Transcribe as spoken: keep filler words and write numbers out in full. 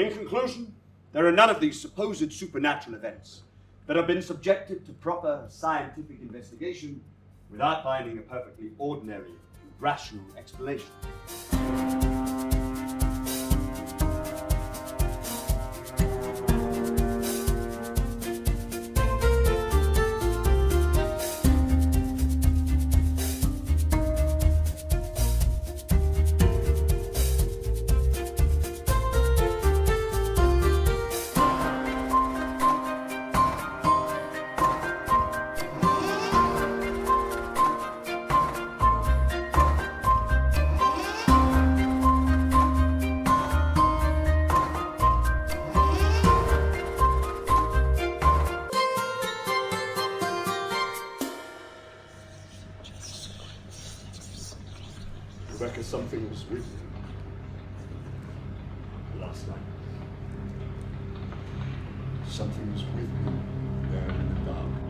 In conclusion, there are none of these supposed supernatural events that have been subjected to proper scientific investigation without finding a perfectly ordinary and rational explanation. Rebecca, something was with you last night. Something was with you there in the dark.